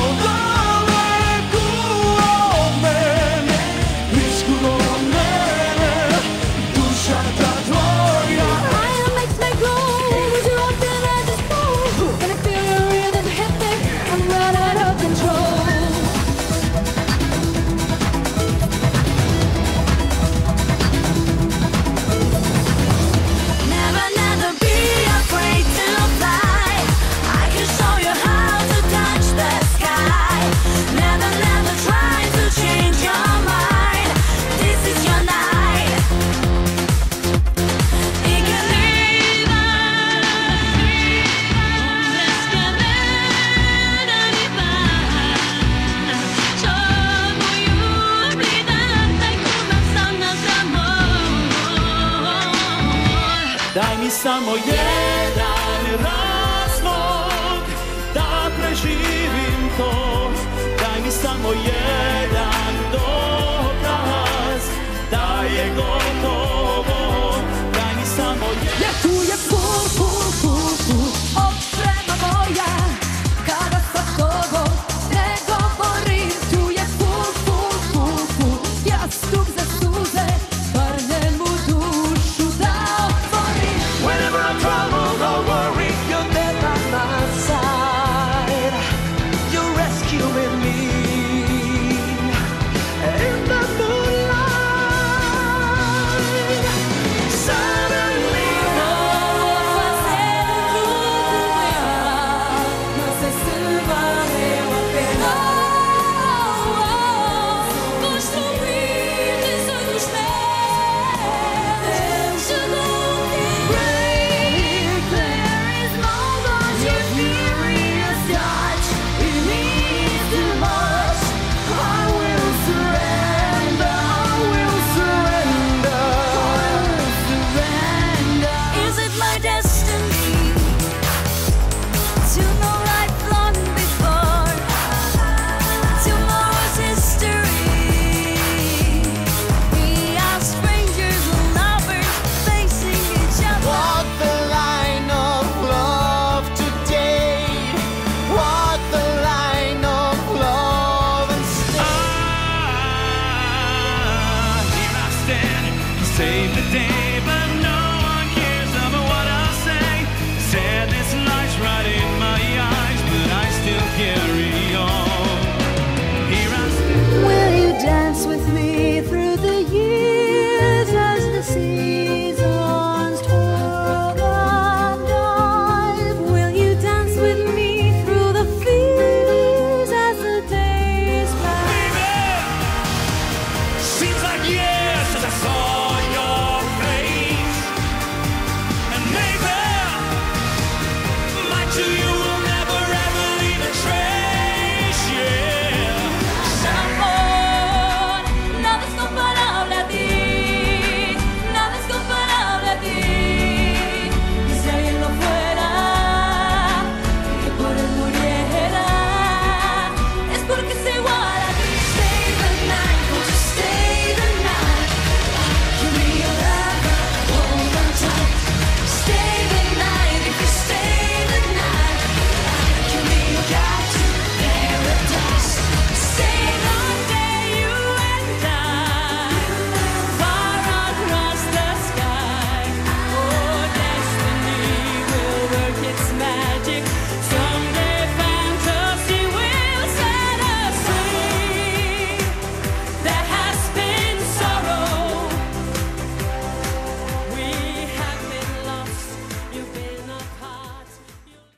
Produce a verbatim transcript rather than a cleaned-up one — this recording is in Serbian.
daleko od mene, blisko od mene, duša ta tvoja. Fire makes me glow, as you walk in at this pole, and I feel your rhythm hit me, I'm right out of control. Never, never be afraid to fly. I can show you how to touch the sky. Never, never try to change your mind. This is your night. I kan leva, läska världen i värld. Kör på jord, blir väntar, kommer stannas amor. Daj mi samo jedan razlog da preživim to. Daj mi samo jedan